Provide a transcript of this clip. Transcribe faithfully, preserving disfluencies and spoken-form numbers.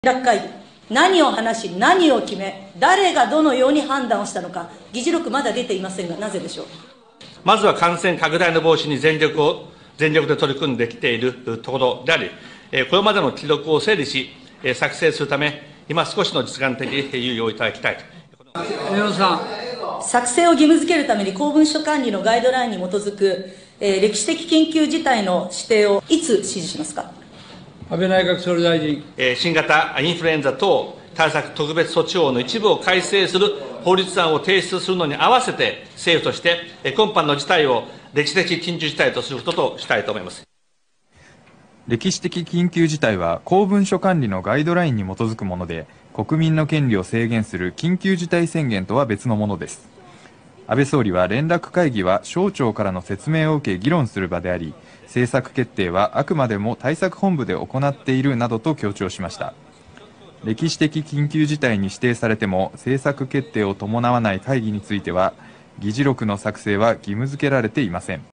連絡会議、何を話し、何を決め、誰がどのように判断をしたのか、議事録まだ出ていませんが、なぜでしょう。 まずは感染拡大の防止に全力を、全力で取り組んできているところであり、これまでの記録を整理し、作成するため、今少しの実感的猶予をいただきたいと。 宮本さん。 作成を義務付けるために公文書管理のガイドラインに基づく、えー、歴史的緊急事態の指定をいつ指示しますか。 安倍内閣総理大臣。 新型インフルエンザ等対策特別措置法の一部を改正する法律案を提出するのに合わせて、政府として今般の事態を歴史的緊急事態とすることとしたいと思います。 歴史的緊急事態は公文書管理のガイドラインに基づくもので、国民の権利を制限する緊急事態宣言とは別のものです。安倍総理は、連絡会議は省庁からの説明を受け議論する場であり、政策決定はあくまでも対策本部で行っているなどと強調しました。歴史的緊急事態に指定されても政策決定を伴わない会議については、議事録の作成は義務付けられていません。